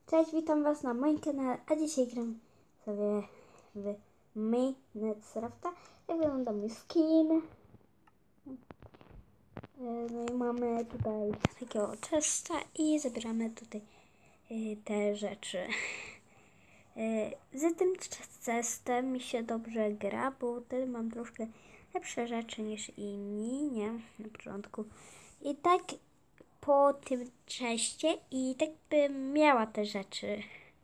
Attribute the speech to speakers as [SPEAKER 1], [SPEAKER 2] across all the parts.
[SPEAKER 1] Cześć, witam was na moim kanale, a dzisiaj gram sobie w Minecrafta. Jak wygląda mój skin. No i mamy tutaj takiego chesta i zabieramy tutaj te rzeczy. Z tym chestem mi się dobrze gra, bo wtedy mam troszkę lepsze rzeczy niż inni, nie? Na początku. I tak po tym czeście i tak bym miała te rzeczy.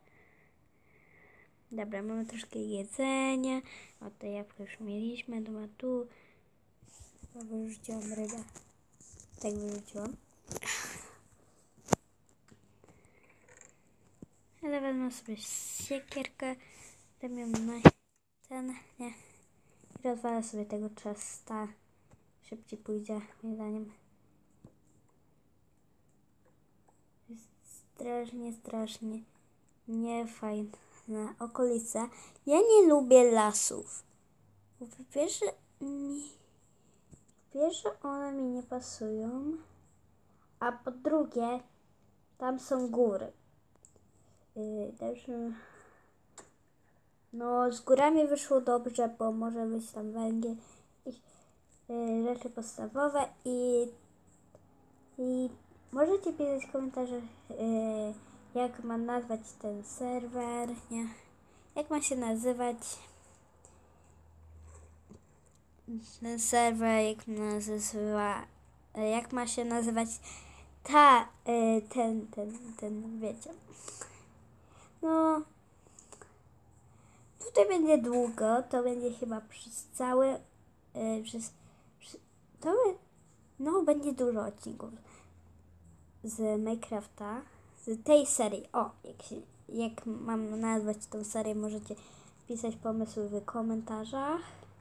[SPEAKER 1] Dobra, mamy troszkę jedzenia. O, to jabłko już mieliśmy. Dobra, tu wyrzuciłam rybę. Tak wyrzuciłam. Ale wezmę sobie siekierkę. Zamiast na ten, nie. I rozwalę sobie tego chesta. Szybciej pójdzie, moim zdaniem. Jest strasznie niefajna okolica. Ja nie lubię lasów. Po pierwsze one mi nie pasują, a po drugie tam są góry. Także no z górami wyszło dobrze, bo może być tam węgiel, rzeczy podstawowe i możecie pisać w komentarzach, jak mam nazwać ten serwer, nie? Jak ma się nazywać ten serwer, jak ma się nazywać ten, wiecie. No, tutaj będzie długo, to będzie chyba przez cały, no będzie dużo odcinków z Minecrafta, z tej serii. O, jak mam nazwać tą serię, możecie pisać pomysły w komentarzach.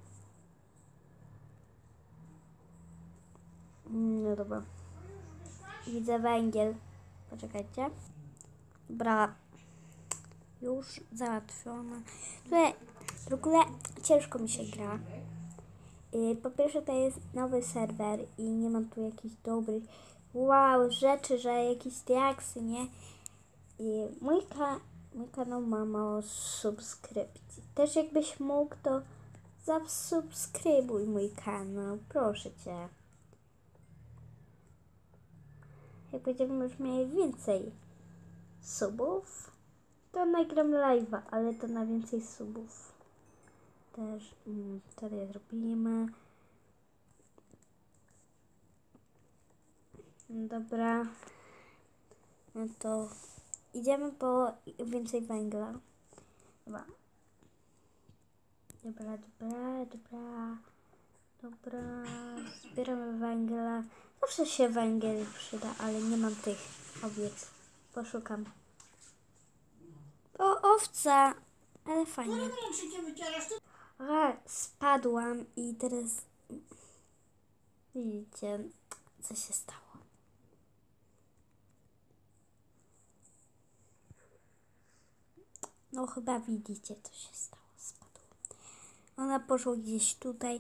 [SPEAKER 1] No dobra. Widzę węgiel. Poczekajcie. Dobra. Już załatwiona. Tutaj w ogóle ciężko mi się gra. Po pierwsze to jest nowy serwer i nie mam tu jakichś dobrych rzeczy, że jakieś diaksy, nie? I mój kanał ma mało subskrypcji. Też jakbyś mógł, to zasubskrybuj mój kanał. Proszę cię. Jak będziemy już mieli więcej subów, to nagram live'a, ale to na więcej subów. Też tutaj zrobimy. Dobra. No to idziemy po więcej węgla. Dobra. Zbieramy węgla. Zawsze się węgiel przyda, ale nie mam tych owiec. Poszukam. O, owca! Ale fajnie. Aha, spadłam i teraz widzicie, co się stało. No chyba widzicie, co się stało. Spadło. Ona poszła gdzieś tutaj.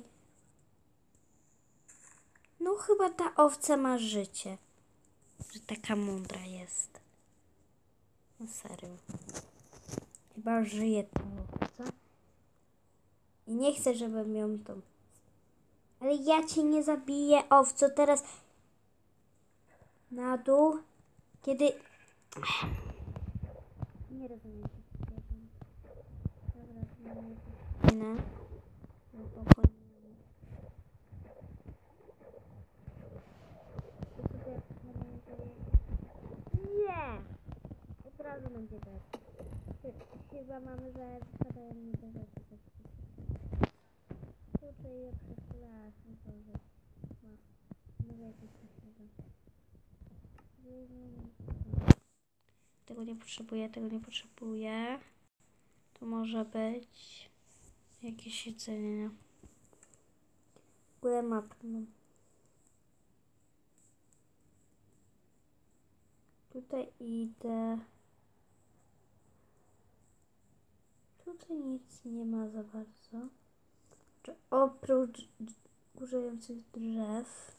[SPEAKER 1] No chyba ta owca ma życie. Że taka mądra jest. No serio. Chyba żyje ta owca. I nie chcę, żebym ją tą... Ale ja cię nie zabiję, owco. Teraz na dół. Kiedy... Nie rozumiem. Dobra, nie! Od razu będzie tak. Chyba mamy, że wpadają mi te rzeczy. Tutaj je przestrasznie to, że może jakieś tego nie potrzebuję. To może być jakieś jedzenie. W ogóle mapę mam. Tutaj idę. Tutaj nic nie ma za bardzo. Oprócz górzających drzew.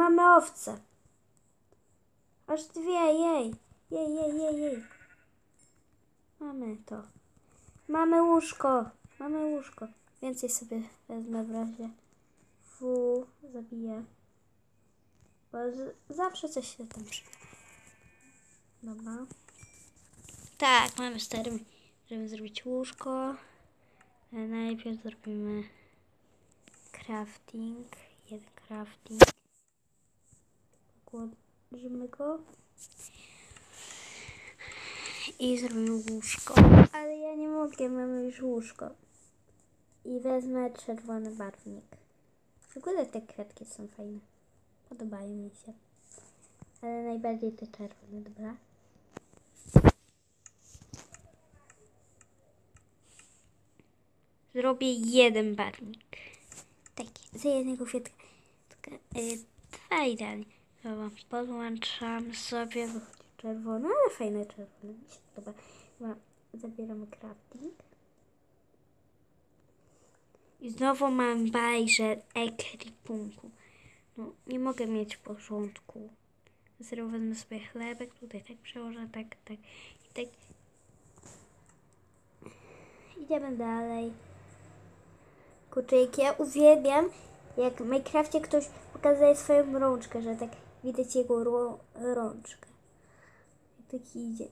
[SPEAKER 1] mamy owce. Aż dwie, jej. Jej. Mamy to. Mamy łóżko. Więcej sobie wezmę w razie. Zabiję. Bo zawsze coś się tam przyda. Dobra. Tak, mamy stary, żeby zrobić łóżko. Najpierw zrobimy crafting. Jeden crafting. Włożymy go. I zrobimy łóżko. Ale ja nie mogę, mamy już łóżko. I wezmę czerwony barwnik. W ogóle te kwiatki są fajne. Podobają mi się. Ale najbardziej te czerwone, dobra? Zrobię jeden barwnik. Taki, z jednego kwiatka. Dwa idealnie. Dobra, podłączam sobie. Wychodzi czerwony, ale fajne czerwone. Mi się podoba. Dobra, zabieramy crafting. I znowu mam bajże ekwipunku. No, nie mogę mieć w porządku. Zero wezmę sobie chlebek, tutaj tak przełożę, tak i tak. Idziemy dalej. Kurczyki, ja uwielbiam, jak w Minecrafcie ktoś pokazuje swoją rączkę, że tak widać jego rączkę. Jak taki idzie.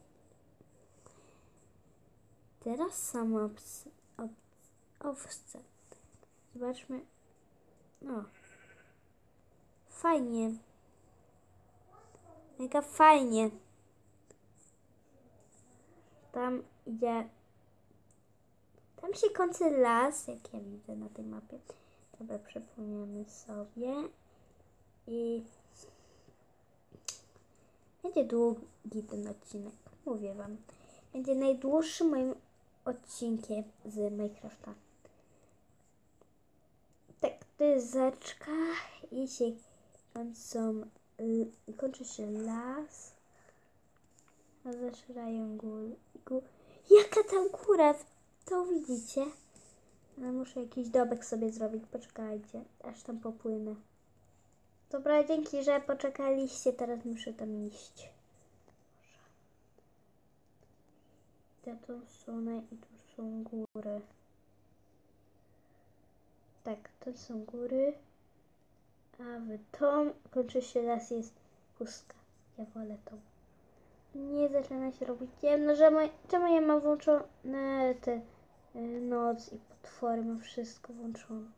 [SPEAKER 1] Teraz są owce. Zobaczmy. No. Fajnie. Mega fajnie. Tam idzie. Tam się kończy las, jak ja widzę na tej mapie. Dobra, przepłyniemy sobie. I będzie długi ten odcinek. Mówię wam. Będzie najdłuższym moim odcinkiem z Minecrafta. Tak, to jest zaczka i się kończy się las. A zaczynają Jaka tam góra? To widzicie? Ale muszę jakiś domek sobie zrobić. Poczekajcie, aż tam popłynę. Dobra, dzięki, że poczekaliście. Teraz muszę tam iść. Ja tą stronę i tu są góry. Tak, to są góry. A w tą kończy się las, jest pustka. Ja wolę tą. Nie zaczyna się robić ciemno, czemu ja mam włączone te noc i potwory, mam wszystko włączone.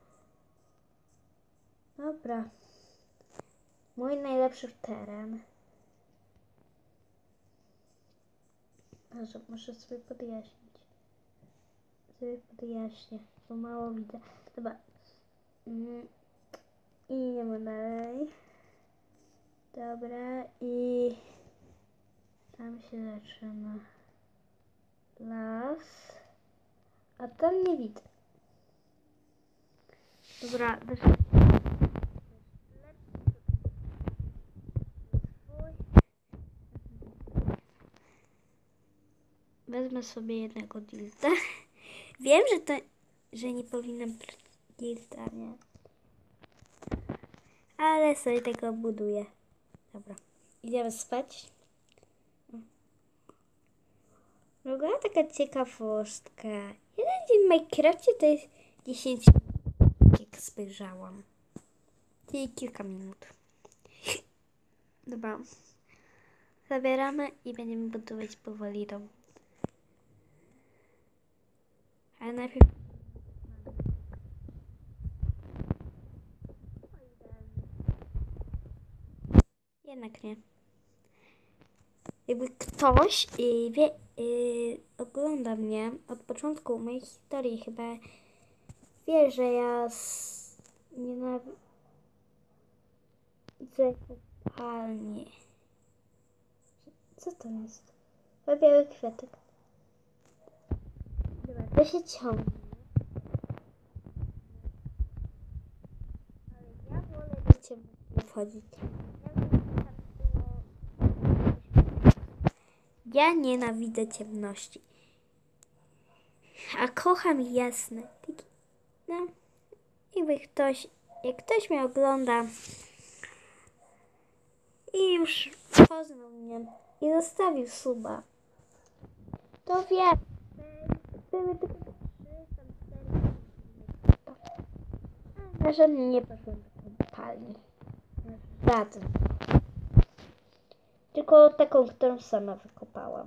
[SPEAKER 1] Dobra. Mój najlepszy teren. Muszę sobie podjaśnić. Bo mało widzę. Dobra. I idziemy dalej. Dobra, i tam się zaczyna las. A tam nie widzę. Dobra, wezmę sobie jednego dilta. Wiem, że nie powinnam brać dilta, nie? Ale sobie tego buduję. Dobra, idziemy spać. Druga taka ciekawostka. Jeden dzień w Minecrafcie to jest 10 minut, jak spojrzałam. Czyli kilka minut. Dobra. Zabieramy i będziemy budować powoli dom. Ale najpierw... Jednak nie. Jakby ktoś ogląda mnie od początku mojej historii, chyba wie, że ja nienawidzę kopalnie. Co to jest? To biały kwiatek. Dobra, to się ciągnie. Ale ja wolę do ciebie wchodzić. Ja nienawidzę ciemności. A kocham jasne. No, jak ktoś mnie ogląda, i już poznał mnie i zostawił suba. To wiem. Były tylko 3, tam 4. Na żadne nie poszłem do kopalni. Żadne. Tylko taką, którą sama wykopałam.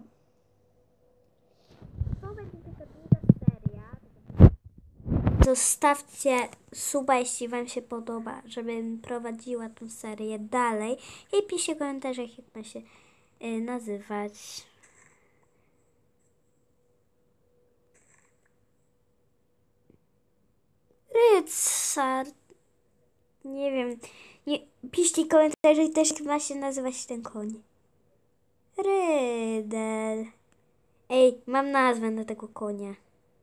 [SPEAKER 1] To będzie taka długa seria. Zostawcie suba, jeśli wam się podoba, żebym prowadziła tą serię dalej. I piszcie w komentarzach, jak ma się nazywać. Rycar. Nie wiem. Nie, piszcie w komentarzach też, jak ma się nazywać ten koń. Rydel. Ej, mam nazwę na tego konia.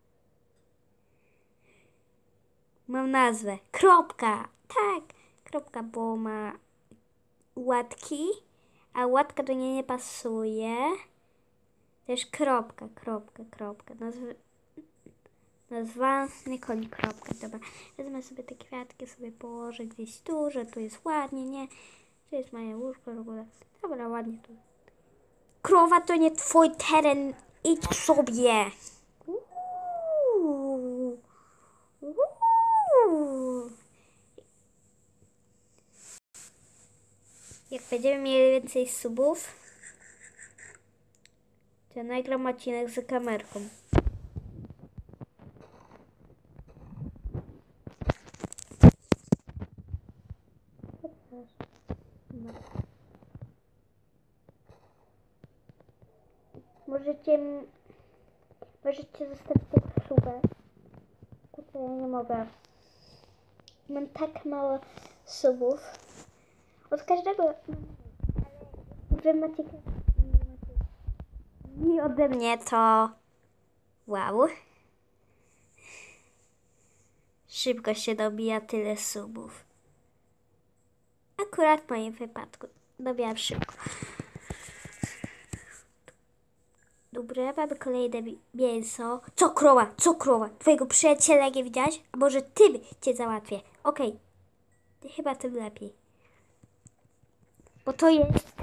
[SPEAKER 1] Mam nazwę. Kropka. Tak. Kropka, bo ma łatki, a łatka do niej nie pasuje. Też kropka. Nazwany koń, kropka. Dobra. Wezmę sobie te kwiatki, sobie położę gdzieś tu, że tu jest ładnie, nie? To jest moje łóżko w ogóle. Dobra, ładnie tu. Krowa to nie twój teren. Idź sobie. Jak będziemy mieli więcej subów, to nagram odcinek z kamerką. Możecie zostawić tego subę. To ja nie mogę. Mam tak mało subów. Od każdego. Ale wy macie. I ode mnie to. Wow. Szybko się dobija tyle subów. Akurat w moim wypadku dobijam szybko. Dobra, mamy kolejne mięso. Co krowa? Twojego przyjaciela nie widziałaś? A może tym cię załatwię? Okej. Chyba tym lepiej. Bo to jest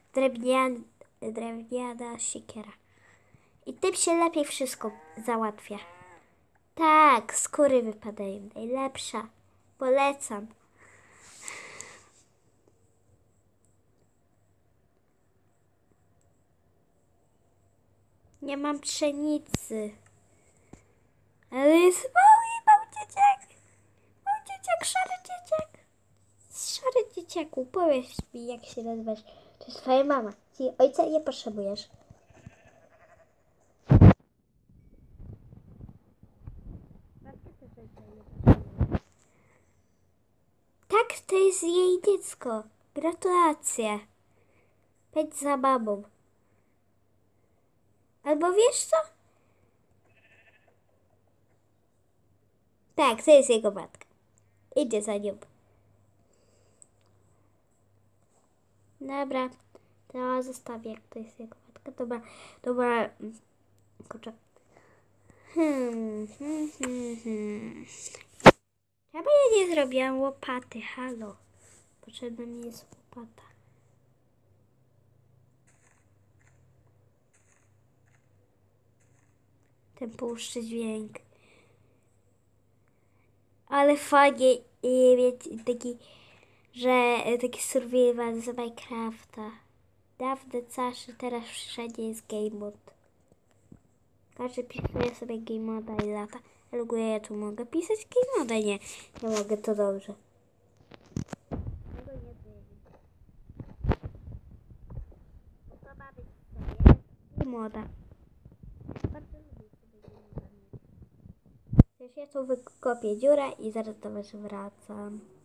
[SPEAKER 1] drewniana siekiera. I tym się lepiej wszystko załatwia. Tak, skóry wypadają. Najlepsza. Polecam. Nie mam pszenicy. Ale jest mały dzieciak. Mały dzieciak, szary dzieciak. Szary dzieciaku, powiedz mi, jak się nazywasz. To jest twoja mama. Ty ojca nie potrzebujesz. Tak, to jest jej dziecko. Gratulacje. Chodź za babą. Albo wiesz co? Tak, to jest jego matka. Idzie za nią. Dobra, to zostawię, jak to jest jego matka. Dobra. Kurczę. Czemu ja nie zrobiłam łopaty? Halo. Potrzebna mi jest łopata. Ten puszczy dźwięk. Ale fajnie mieć taki survival z Minecrafta. Dawne czasy, teraz wszędzie jest game mode. Każdy pisuje sobie game moda i lata. Ale ja tu mogę pisać game moda? Nie mogę, to dobrze. Game moda. Ja tu wykopię dziurę i zaraz do was wracam.